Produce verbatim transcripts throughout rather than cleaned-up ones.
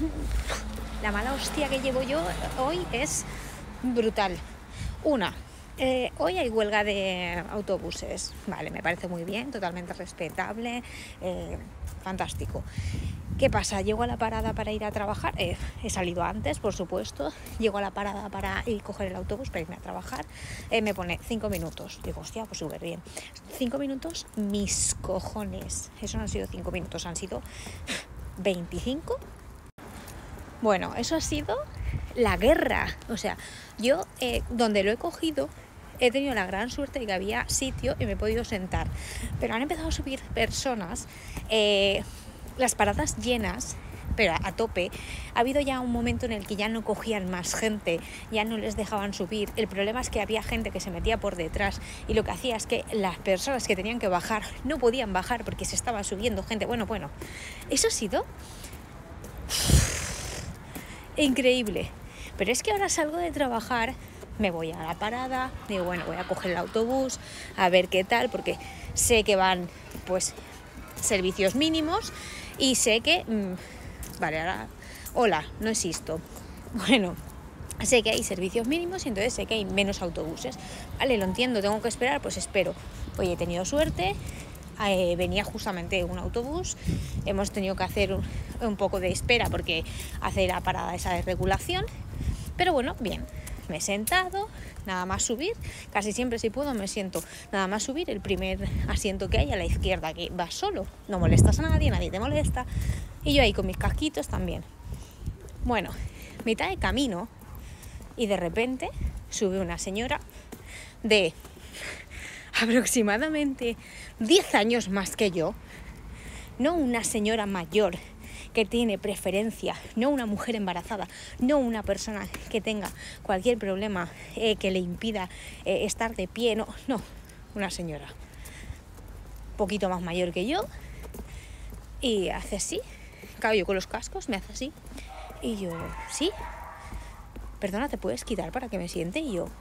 la mala hostia que llevo yo hoy es brutal. Una, eh, hoy hay huelga de autobuses, vale, me parece muy bien, totalmente respetable, eh, fantástico. ¿Qué pasa? Llego a la parada para ir a trabajar, eh, he salido antes, por supuesto, llego a la parada para ir a coger el autobús para irme a trabajar, eh, me pone cinco minutos, digo, hostia, pues súper bien. Cinco minutos, mis cojones, eso no han sido cinco minutos, han sido veinticinco. Bueno, eso ha sido la guerra, o sea, yo eh, donde lo he cogido he tenido la gran suerte de que había sitio y me he podido sentar, pero han empezado a subir personas, eh, las paradas llenas, pero a tope. Ha habido ya un momento en el que ya no cogían más gente, ya no les dejaban subir. El problema es que había gente que se metía por detrás y lo que hacía es que las personas que tenían que bajar no podían bajar porque se estaba subiendo gente. Bueno, bueno, eso ha sido increíble. Pero es que ahora salgo de trabajar, me voy a la parada, digo, bueno, voy a coger el autobús, a ver qué tal, porque sé que van, pues, servicios mínimos y sé que... Mmm, vale, ahora... Hola, no existo. Bueno, sé que hay servicios mínimos y entonces sé que hay menos autobuses. Vale, lo entiendo, tengo que esperar, pues espero. Oye, he tenido suerte, eh, venía justamente un autobús, hemos tenido que hacer un, un poco de espera porque hace la parada esa de regulación, pero bueno, bien. Me he sentado, nada más subir, casi siempre si puedo me siento, nada más subir el primer asiento que hay a la izquierda, que vas solo, no molestas a nadie, nadie te molesta, y yo ahí con mis casquitos también. Bueno, mitad de camino y de repente sube una señora de aproximadamente diez años más que yo, no una señora mayor que tiene preferencia, no una mujer embarazada, no una persona que tenga cualquier problema eh, que le impida eh, estar de pie, no, no, una señora un poquito más mayor que yo y hace así, claro, yo con los cascos me hace así y yo, sí, perdona, ¿te puedes quitar para que me siente? Y yo,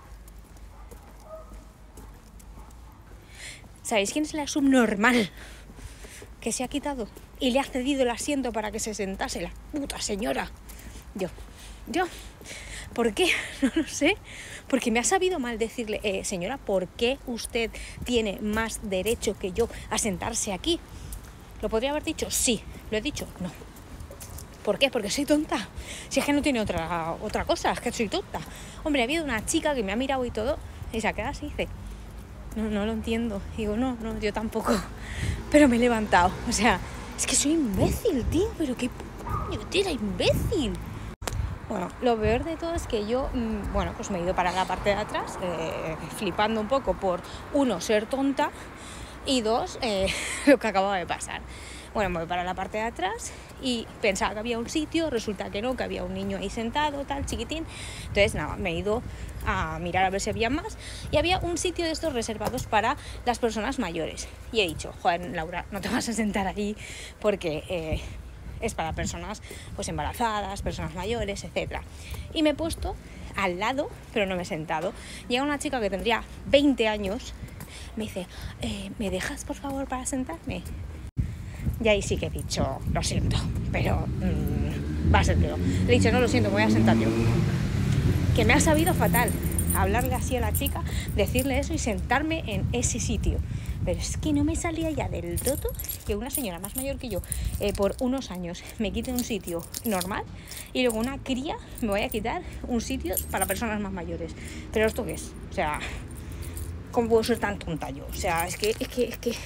¿sabéis quién es la subnormal que se ha quitado y le ha cedido el asiento para que se sentase? La puta señora. Yo, yo, ¿por qué? No lo sé. Porque me ha sabido mal decirle, eh, señora, ¿por qué usted tiene más derecho que yo a sentarse aquí? ¿Lo podría haber dicho? Sí. ¿Lo he dicho? No. ¿Por qué? Porque soy tonta. Si es que no tiene otra, otra cosa, es que soy tonta. Hombre, ha habido una chica que me ha mirado y todo y se ha quedado así y dice, no, no lo entiendo. Digo, no, no, yo tampoco. Pero me he levantado. O sea, es que soy imbécil, tío. Pero qué puñetera imbécil. Bueno, lo peor de todo es que yo, mmm, bueno, pues me he ido para la parte de atrás, eh, flipando un poco por, uno, ser tonta, y dos, eh, lo que acababa de pasar. Bueno, me voy para la parte de atrás y pensaba que había un sitio, resulta que no, que había un niño ahí sentado, tal, chiquitín. Entonces, nada, me he ido a mirar a ver si había más y había un sitio de estos reservados para las personas mayores. Y he dicho, joder, Laura, no te vas a sentar ahí porque eh, es para personas pues embarazadas, personas mayores, etcétera. Y me he puesto al lado, pero no me he sentado. Llega una chica que tendría veinte años, me dice, eh, ¿me dejas por favor para sentarme? Y ahí sí que he dicho, lo siento, pero mmm, va a ser peor. Le he dicho, no, lo siento, me voy a sentar yo. Que me ha sabido fatal hablarle así a la chica, decirle eso y sentarme en ese sitio. Pero es que no me salía ya del todo que una señora más mayor que yo, eh, por unos años, me quite un sitio normal y luego una cría me vaya a quitar un sitio para personas más mayores. ¿Pero esto qué es? O sea, ¿cómo puedo ser tan tonta yo? O sea, es que, es que, es que...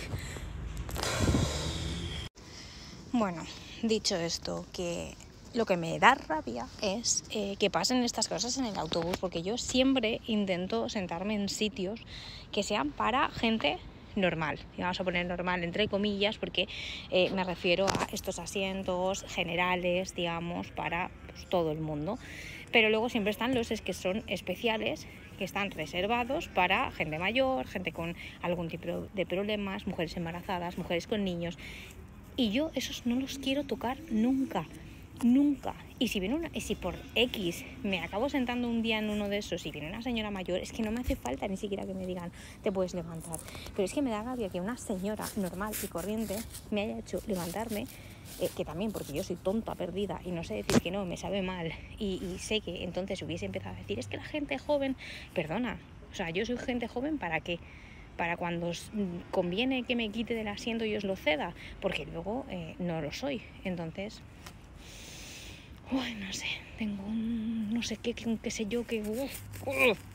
Bueno, dicho esto, que lo que me da rabia es eh, que pasen estas cosas en el autobús, porque yo siempre intento sentarme en sitios que sean para gente normal, y vamos a poner normal entre comillas, porque eh, me refiero a estos asientos generales, digamos, para pues, todo el mundo. Pero luego siempre están los que son especiales, que están reservados para gente mayor, gente con algún tipo de problemas, mujeres embarazadas, mujeres con niños. Y yo esos no los quiero tocar nunca, nunca. Y si viene una, y si por X me acabo sentando un día en uno de esos y viene una señora mayor, es que no me hace falta ni siquiera que me digan, te puedes levantar. Pero es que me da rabia que una señora normal y corriente me haya hecho levantarme eh, que también porque yo soy tonta perdida y no sé decir que no, me sabe mal, y, y sé que entonces hubiese empezado a decir, es que la gente joven, perdona, o sea, yo soy gente joven ¿para qué? Para cuando os conviene que me quite del asiento y os lo ceda, porque luego eh, no lo soy. Entonces, uy, no sé, tengo un no sé qué, qué, qué sé yo, que... Uh, uh,